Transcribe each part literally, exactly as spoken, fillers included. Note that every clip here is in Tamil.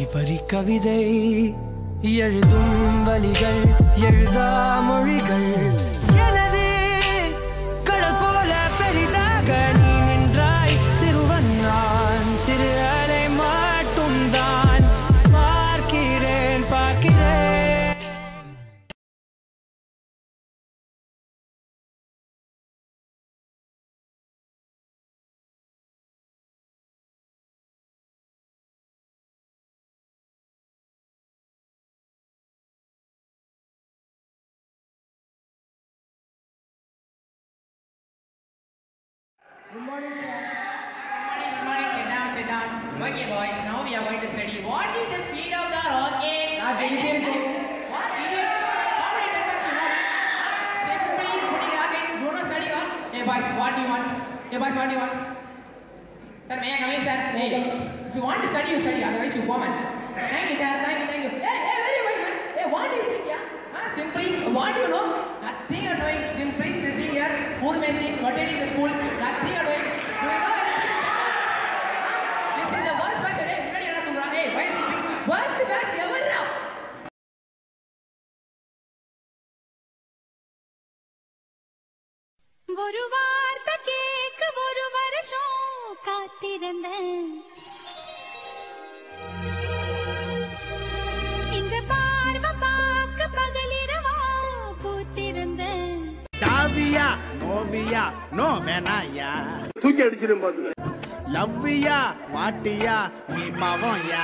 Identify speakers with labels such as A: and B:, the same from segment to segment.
A: வரி கவிதை எழுதும் வலிகள் எழுதா மொழிகள் எனது கடல் போல பெரிதாக நீ நின்றாய் சிறுவன் நான் சிறு அலை மட்டும் தான் பார்க்கிறேன் பார்க்கிறேன்
B: Good morning, sir. Good morning, good morning. Sit down, sit down. Okay, boys, now we are going to study. What is the speed of the rocket? Not Indian rocket. What? Indian? How many times you know, man? Huh? Simply putting rocket. Do not study, huh? Hey, boys, what do you want? Hey, boys, what do you want? Sir, may I come in, sir? Hey, if you want to study, you study. Otherwise, you go, man. Thank you, sir. Thank you, thank you. Hey, hey, very well, man. Hey, what do you think, yeah? Huh? Simply, what do you know? Nothing you are doing. Simply sitting here, poor managing, rotating the school. Nothing you are doing. Do you know anything? Huh? This is the worst batch. Hey, everybody are not Hey, why is sleeping? Worst batch ever now.
C: ஒரு வார்த்தை கேட்க ஒரு வருஷம் காத்திருந்தேன் இந்த பார்வை பார்க்க பகலிரவா பூத்திருந்தேன்
D: டாவியா நோவியா நோ வேணாயா
E: தூக்கி அடிச்சிரும் பாத்து
D: லவ்வியா வாட்டியா நீ மவன்யா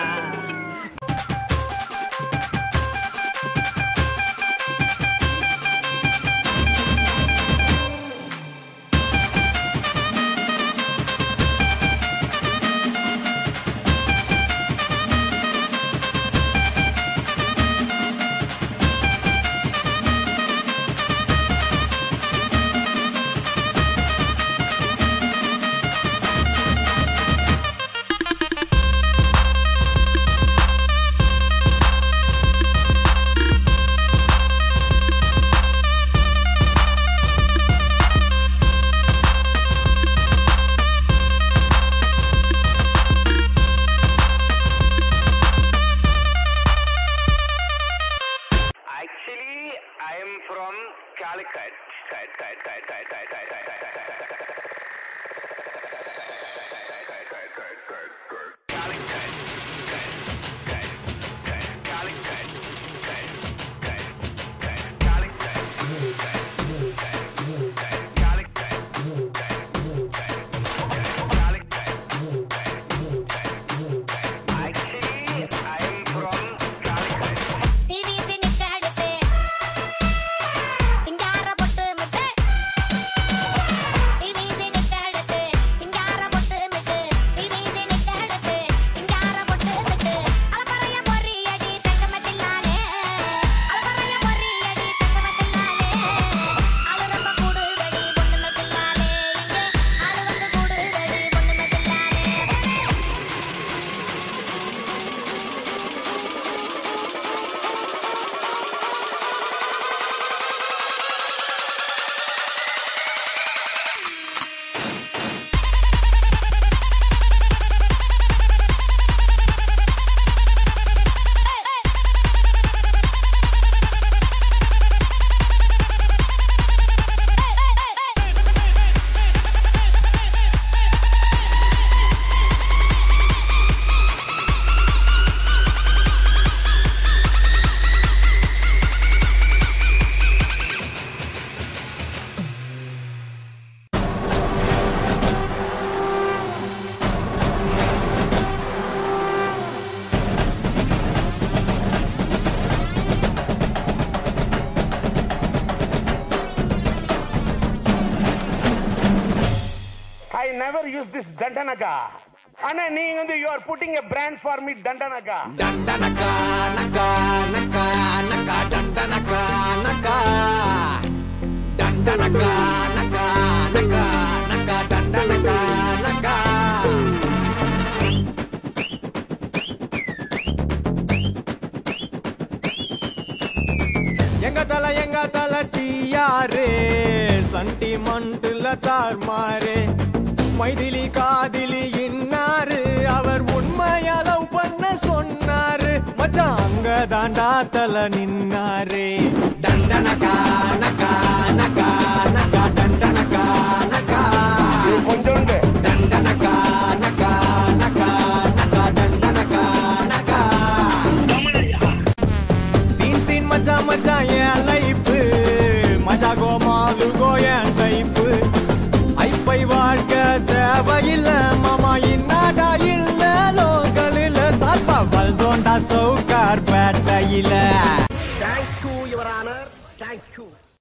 E: I never use this Dandanaga. Anna, you are putting a brand for me, Dandanaga.
D: Dandanaga, naga, naga, naga, dandanaga, naga. Dandanaga, naga, naga, naga, dandanaga, naga. Yenga tala, yenga tala, tiyare, sentimental tar mare. Maithili காதிலி இன்னாரு அவர் உண்மையா லவ் பண்ண சொன்னாரு மச்சான் அங்க தாண்டா தல நின்னாரு டண்டனகா நகா நகா நகா டண்டனகா நகா
E: கொஞ்சம்
D: டண்டனகா நகா நகா நகா டண்டனகா நகா சீன் சீன் மச்சான் மச்சான் என் லைஃப் மஜா கோமாலு கோயன் டைப்பு ஐப்பை வாழ்க்க தேவையில்ல மாமா இன்னாடா இல்ல லோக்கலில் சாப்பா வல்தோண்டா சவுக்கார் பேட்டையில
E: தேங்க்யூ யுவர் ஆனர் தேங்க்யூ